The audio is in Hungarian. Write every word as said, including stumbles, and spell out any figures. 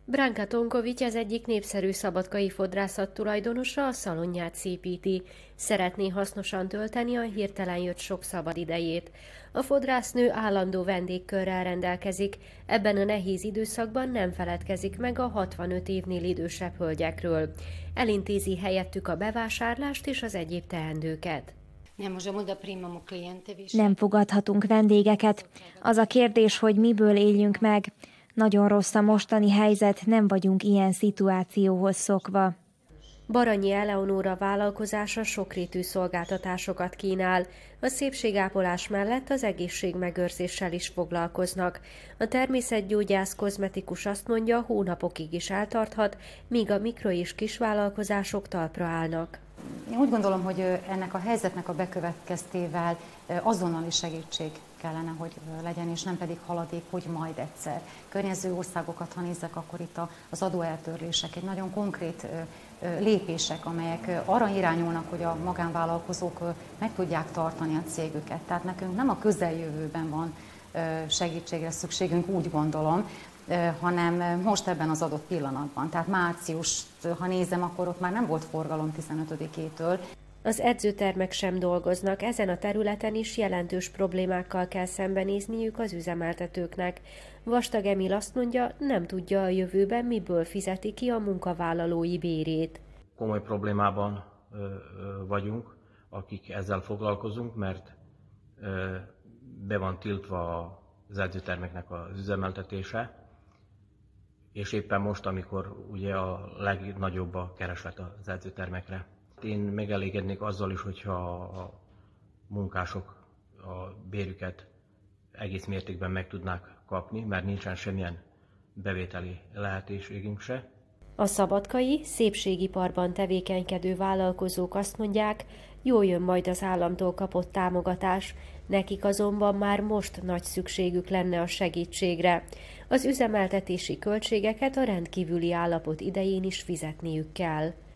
Branka Tonkovics az egyik népszerű szabadkai fodrászat tulajdonosa a szalonját szépíti. Szeretné hasznosan tölteni a hirtelen jött sok szabad idejét. A fodrásznő állandó vendégkörrel rendelkezik, ebben a nehéz időszakban nem feledkezik meg a hatvanöt évnél idősebb hölgyekről. Elintézi helyettük a bevásárlást és az egyéb teendőket. Nem fogadhatunk vendégeket. Az a kérdés, hogy miből éljünk meg. Nagyon rossz a mostani helyzet, nem vagyunk ilyen szituációhoz szokva. Baranyi Eleonóra vállalkozása sokrétű szolgáltatásokat kínál. A szépségápolás mellett az egészségmegőrzéssel is foglalkoznak. A természetgyógyász kozmetikus azt mondja, hónapokig is eltarthat, míg a mikro- és kisvállalkozások talpra állnak. Én úgy gondolom, hogy ennek a helyzetnek a bekövetkeztével azonnali segítség kellene, hogy legyen, és nem pedig haladék, hogy majd egyszer. Környező országokat, ha nézzek, akkor itt az adóeltörlések egy nagyon konkrét lépések, amelyek arra irányulnak, hogy a magánvállalkozók meg tudják tartani a cégüket. Tehát nekünk nem a közeljövőben van segítségre szükségünk, úgy gondolom, hanem most ebben az adott pillanatban. Tehát márciust, ha nézem, akkor ott már nem volt forgalom tizenötödikétől. Az edzőtermek sem dolgoznak, ezen a területen is jelentős problémákkal kell szembenézniük az üzemeltetőknek. Vastag Emil azt mondja, nem tudja a jövőben, miből fizeti ki a munkavállalói bérét. Komoly problémában ö, ö, vagyunk, akik ezzel foglalkozunk, mert ö, be van tiltva az edzőtermeknek az üzemeltetése, és éppen most, amikor ugye a legnagyobb a kereslet az edzőtermekre. Én megelégednék azzal is, hogyha a munkások a bérüket egész mértékben meg tudnák kapni, mert nincsen semmilyen bevételi lehetőségünk se. A szabadkai, szépségiparban tevékenykedő vállalkozók azt mondják, jól jön majd az államtól kapott támogatás, nekik azonban már most nagy szükségük lenne a segítségre. Az üzemeltetési költségeket a rendkívüli állapot idején is fizetniük kell.